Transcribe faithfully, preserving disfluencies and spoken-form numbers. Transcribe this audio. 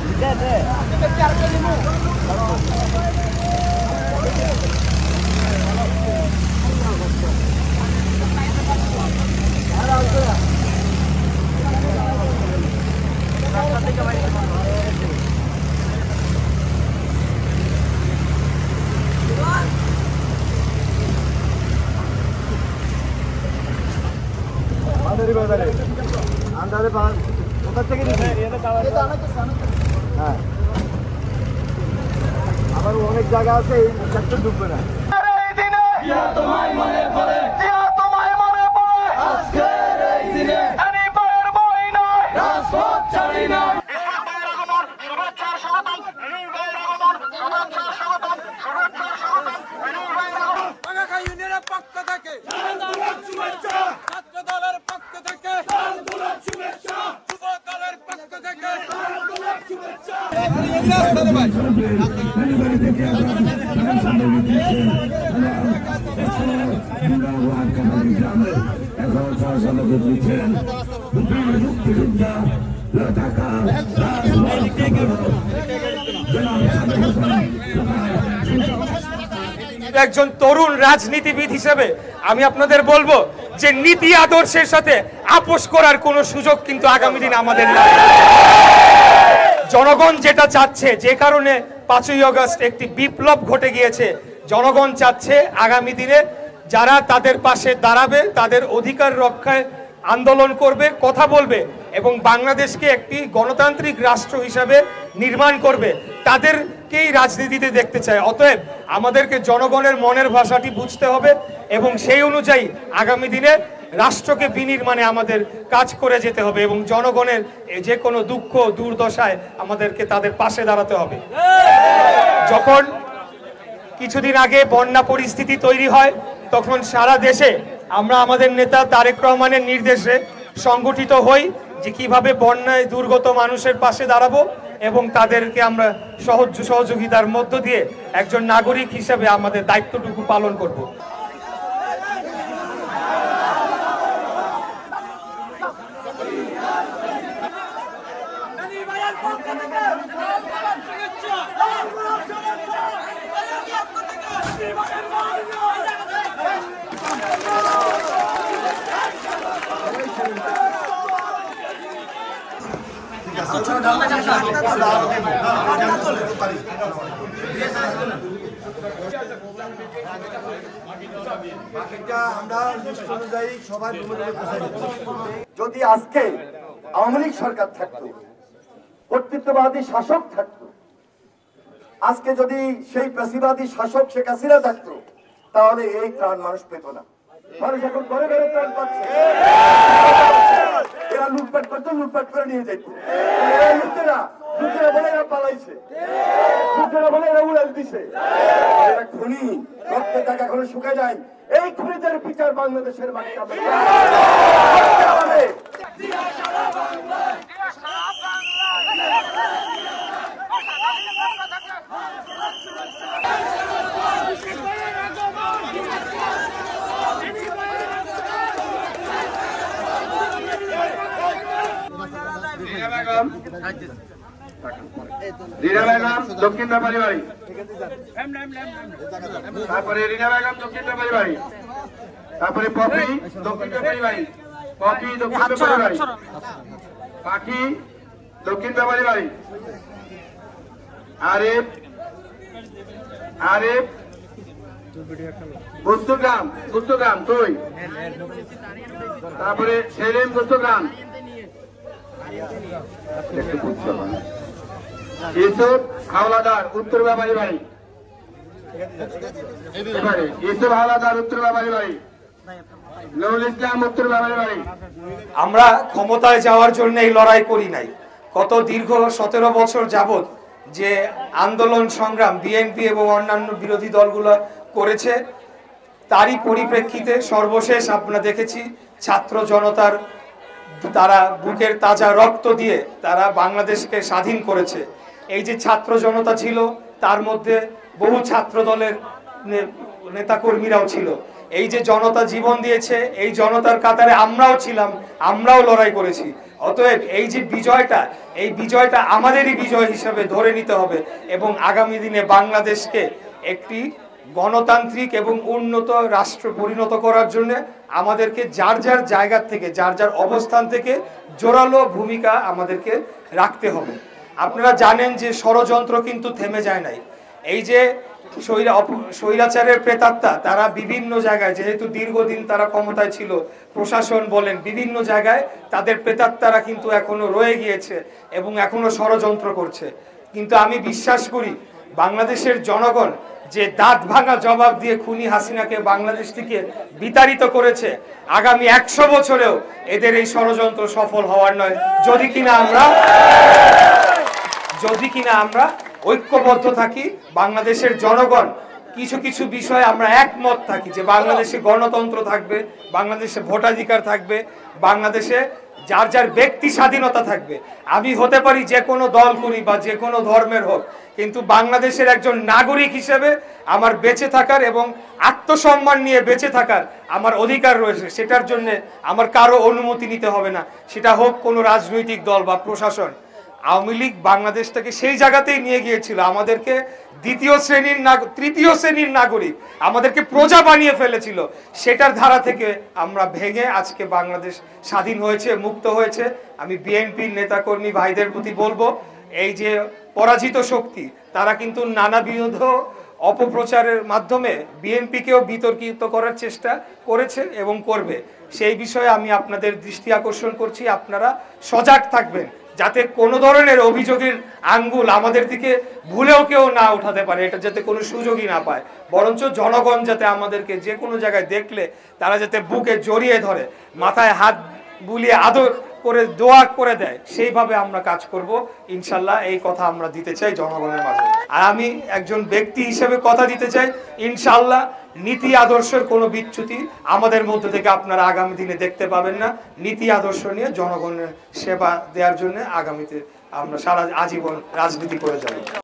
अंदाजे কোথা থেকে হ্যাঁ আবার অনেক জায়গা আছে এই সেক্টর ডুববে না তোমায় মনে পড়ে তোমায় মনে পড়ে আজকের এই দিনে আমি পায়ের বই নয় রাজপথ ছাড়ি না পক্ষ থেকে ছাত্র দলের পক্ষ থেকে যুব দলের পক্ষ থেকে একজন তরুণ রাজনীতিবিদ হিসেবে আমি আপনাদের বলবো যে নীতি আদর্শের সাথে আপোষ করার কোনো সুযোগ কিন্তু আগামী দিনে আমাদের নাই। জনগণ যেটা চাচ্ছে, যে কারণে পাঁচই আগস্ট একটি বিপ্লব ঘটে গিয়েছে, জনগণ চাচ্ছে আগামী দিনে যারা তাদের পাশে দাঁড়াবে, তাদের অধিকার রক্ষায় আন্দোলন করবে, কথা বলবে এবং বাংলাদেশকে একটি গণতান্ত্রিক রাষ্ট্র হিসাবে নির্মাণ করবে, তাদেরকেই রাজনীতিতে দেখতে চায়। অতএব আমাদেরকে জনগণের মনের ভাষাটি বুঝতে হবে এবং সেই অনুযায়ী আগামী দিনে রাষ্ট্রকে বিনির্মাণে আমাদের কাজ করে যেতে হবে এবং জনগণের যে কোনো দুঃখ দুর্দশায় আমাদেরকে তাদের পাশে দাঁড়াতে হবে। যখন কিছুদিন আগে বন্যা পরিস্থিতি তৈরি হয়, তখন সারা দেশে আমরা আমাদের নেতা তারেক রহমানের নির্দেশে সংগঠিত হই যে কিভাবে বন্যায় দুর্গত মানুষের পাশে দাঁড়াবো এবং তাদেরকে আমরা সহজ সহযোগিতার মধ্য দিয়ে একজন নাগরিক হিসেবে আমাদের দায়িত্বটুকু পালন করব। যদি আজকে আওয়ামী লীগ সরকার থাকতো, কর্তৃত্ববাদী শাসক থাকতো, আজকে যদি সেই পেশিবাদী শাসক শেখ হাসিনা থাকতো, তাহলে এই ত্রাণ মানুষ পেত না। মানুষ এখন ঘরে ঘরে ত্রাণ পাচ্ছে। এরা লুটপাট করতো, লুটপাট করে নিয়ে যেত। লুটেরা লুটেরা বলে এরা পালাইছে, লুটেরা বলে এরা উড়াল দিছে। এরা খুনি, রক্তের টাকা এখনো শুকায় যায়। এই খুনিদের বিচার বাংলাদেশের মাটিতে হবে। রিনা বেগম দক্ষিণ ব্যাপারী বাড়ি, তারপরে রিনা বেগম দক্ষিণ ব্যাপারী বাড়ি, তারপরে পপি দক্ষিণ ব্যাপারী বাড়ি, পপি দক্ষিণ ব্যাপারী বাড়ি, পাখি দক্ষিণ ব্যাপারী বাড়ি, আরিফ আরিফ গুস্তগ্রাম গুস্তগ্রাম তুই, তারপরে সেলিম গুস্তগ্রাম, ইউসুফ হাওলাদার উত্তর ব্যাপারী বাড়ি, ইউসুফ হাওলাদার উত্তর ব্যাপারী বাড়ি, নুরুল ইসলাম উত্তর ব্যাপারী বাড়ি। আমরা ক্ষমতায় যাওয়ার জন্য এই লড়াই করি নাই। কত দীর্ঘ সতেরো বছর যাবত যে আন্দোলন সংগ্রাম বিএনপি এবং অন্যান্য বিরোধী দলগুলো করেছে, তারই পরিপ্রেক্ষিতে সর্বশেষ আমরা দেখেছি ছাত্র জনতার তারা বুকের তাজা রক্ত দিয়ে তারা বাংলাদেশকে স্বাধীন করেছে। এই যে ছাত্র জনতা ছিল, তার মধ্যে বহু ছাত্র দলের নেতাকর্মীরাও ছিল। এই যে জনতা জীবন দিয়েছে, এই জনতার কাতারে আমরাও ছিলাম, আমরাও লড়াই করেছি। অতএব এই যে বিজয়টা, এই বিজয়টা আমাদেরই বিজয় হিসেবে ধরে নিতে হবে এবং আগামী দিনে বাংলাদেশকে একটি গণতান্ত্রিক এবং উন্নত রাষ্ট্র পরিণত করার জন্য আমাদেরকে যার যার জায়গা থেকে, যার যার অবস্থান থেকে জোরালো ভূমিকা আমাদেরকে রাখতে হবে। আপনারা জানেন যে ষড়যন্ত্র কিন্তু থেমে যায় নাই। এই যে স্বৈরা স্বৈরাচারের প্রেতাত্মা, তারা বিভিন্ন জায়গায়, যেহেতু দীর্ঘদিন তারা ক্ষমতায় ছিল, প্রশাসন বলেন বিভিন্ন জায়গায় তাদের প্রেতাত্মারা কিন্তু এখনো রয়ে গিয়েছে এবং এখনো ষড়যন্ত্র করছে। কিন্তু আমি বিশ্বাস করি বাংলাদেশের জনগণ যে দাঁত ভাঙা জবাব দিয়ে খুনি হাসিনাকে বাংলাদেশ থেকে বিতাড়িত করেছে, আগামী একশো বছরেও এদের এই ষড়যন্ত্র সফল হওয়ার নয়, যদি কিনা আমরা যদি কিনা আমরা ঐক্যবদ্ধ থাকি। বাংলাদেশের জনগণ কিছু কিছু বিষয়ে আমরা একমত থাকি যে বাংলাদেশে গণতন্ত্র থাকবে, বাংলাদেশে ভোটাধিকার থাকবে, বাংলাদেশে যার যার ব্যক্তি স্বাধীনতা থাকবে। আমি হতে পারি যে কোনো দল করি বা যে কোনো ধর্মের হোক, কিন্তু বাংলাদেশের একজন নাগরিক হিসেবে আমার বেঁচে থাকার এবং আত্মসম্মান নিয়ে বেঁচে থাকার আমার অধিকার রয়েছে। সেটার জন্য আমার কারো অনুমতি নিতে হবে না, সেটা হোক কোনো রাজনৈতিক দল বা প্রশাসন। আওয়ামী লীগ বাংলাদেশটাকে সেই জায়গাতেই নিয়ে গিয়েছিল, আমাদেরকে দ্বিতীয় শ্রেণীর তৃতীয় শ্রেণীর নাগরিক, আমাদেরকে প্রজা বানিয়ে ফেলেছিল। সেটার ধারা থেকে আমরা ভেঙে আজকে বাংলাদেশ স্বাধীন হয়েছে, মুক্ত হয়েছে। আমি বিএনপির নেতাকর্মী ভাইদের প্রতি বলবো, এই যে পরাজিত শক্তি, তারা কিন্তু নানাবিধ অপপ্রচারের মাধ্যমে বিএনপিকেও বিতর্কিত করার চেষ্টা করেছে এবং করবে। সেই বিষয়ে আমি আপনাদের দৃষ্টি আকর্ষণ করছি, আপনারা সজাগ থাকবেন যাতে কোনো ধরনের অভিযোগের আঙ্গুল আমাদের দিকে ভুলেও কেউ না উঠাতে পারে, এটা যাতে কোনো সুযোগই না পায়। বরঞ্চ জনগণ যাতে আমাদেরকে যে কোনো জায়গায় দেখলে তারা যাতে বুকে জড়িয়ে ধরে, মাথায় হাত বুলিয়ে আদর করে দোয়া করে দেয়, সেইভাবে আমরা কাজ করব ইনশাল্লাহ। এই কথা আমরা দিতে চাই জনগণের মাঝে। আর আমি একজন ব্যক্তি হিসেবে কথা দিতে চাই, ইনশাল্লাহ নীতি আদর্শের কোনো বিচ্যুতি আমাদের মধ্যে থেকে আপনারা আগামী দিনে দেখতে পাবেন না। নীতি আদর্শ নিয়ে জনগণের সেবা দেওয়ার জন্য আগামীতে আমরা সারা আজীবন রাজনীতি করে যাব।